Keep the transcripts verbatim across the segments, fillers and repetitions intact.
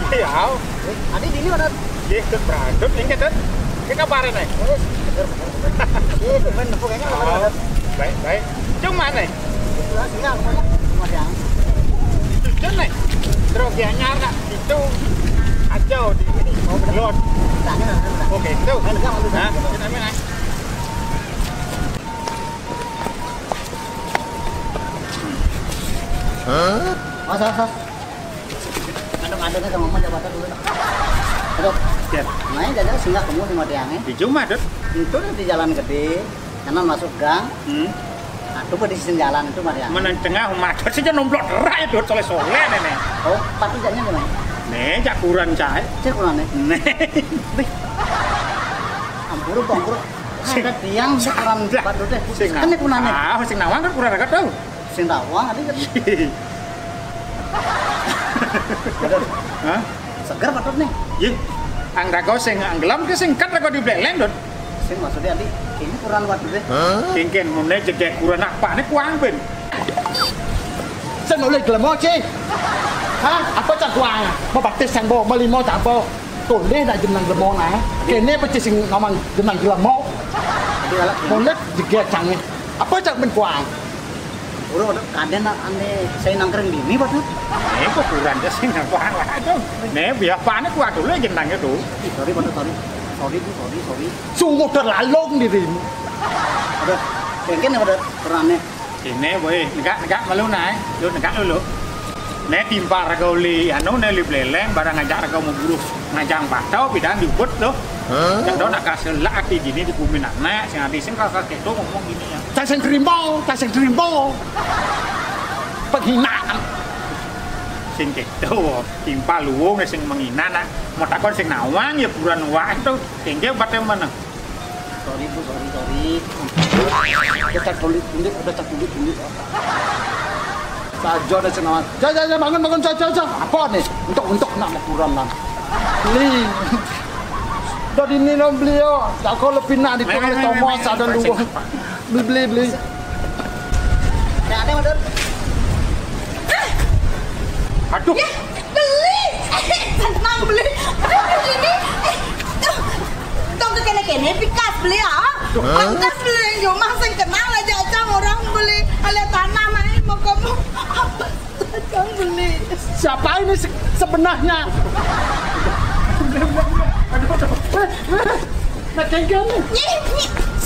Iya. Adi dini mana? Iya, terus berandut ini kan. Ini kabarin nih. Iya, temen pokoknya Oh, baik, baik. Cuma nih. Singa pokoknya cuma yang. Jujur nih. Terus dia nyara itu aja di ini. Oh, belum. Tanya. Oke, itu. Nah, kita ambil nih. Hah? Mas, mas, mas. Adem-ademnya sama mama coba dulu. Aduh, Ya. main jalan singgah kamu sama tiangnya. Di Cuma, Dut. Itu di jalan gede, kanan masuk gang. Hmm. Nah, itu di sisi jalan itu Maria. Mana tengah umat saja nomblok derak ya Dut soleh soleh nih. Oh, patu jalannya di mana? Nih, jak kurang cai. Cek kurang nih. Nih. Ampuru, ampuru. Ada tiang ukuran patu teh. Sing Kan kurang nih. Ah, sing nawang kan kurang dekat tau. Sing tawang tadi kan. Hah? Segar patut nih. Iya. Angga kau sing anggelam ke sing kat kau di beleng Dut. Sing maksudnya tadi ini kurang patu teh. Kengken mune jegek kurang apa nih kuang ben. Sen oleh gelem oce. Hah? Apa cak kuang? Mau baptis sang bo, melimo tak bo. Tuh deh nak jenang gelemo nah. Kene pece sing ngomong jenang gelemo. Jadi galak. Monet jegek cange. Apa cak ben kuang? Uro udah kadang ane saya nangkring gini patut. Nih kok kurang ke sing kuang lah itu. Nih biar apa nih kuang dulu jenang itu. Sorry patut sorry. Sorry bu, sorry sorry. Sungguh terlalung dirimu. Ada mungkin ada perannya. Ini boy, negak negak malu naik, lu negak dulu. Nih timpa kau li, anu nih li beleng, barang ngajak kau mau buru ngajang patau, bidang dibuat loh. Jangan nak kasih laki gini di bumi anak, sing hati sing kakak itu ngomong gini ya. Tak sing terima, tak sing terima. Penghinaan. Sing gitu, timpa luwung sing menghina nak, mau takon sing nawang ya buruan wah itu, tinggal batang mana? Sorry bu, sorry sorry. Udah cak kulit kulit, udah cak kulit kulit. Saja ada senawan. Jangan jangan bangun bangun saja saja. Apa nih? Untuk untuk nak kurang lah. Beli. Dari ini nom beliau. Tak kau lebih nak di kau Thomas ada luang. Beli beli beli. Nah, ada mador. Aduh, Ya, beli. Senang beli. Beli ini. Tong ke kene-kene pikas beli ah. Pikas beli yo mah sing kenal aja acang orang beli. Ale tanah main mau kamu. Apa acang beli. Siapa ini se- sebenarnya? Aduh, aduh. Nak kengkang ni. Nyi, nyi.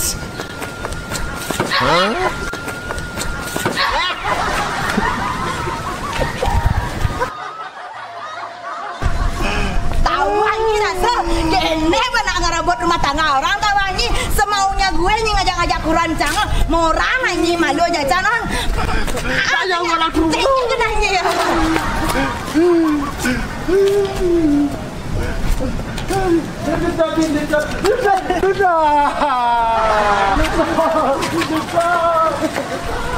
Tawangi rasa kene mana ngerabot rumah tangga orang tawangi semaunya gue nih ngajak-ngajak kurancang murah nyi malu aja canang Saya malah dulu. tinggi kenanya ya Sudah, sudah, sudah.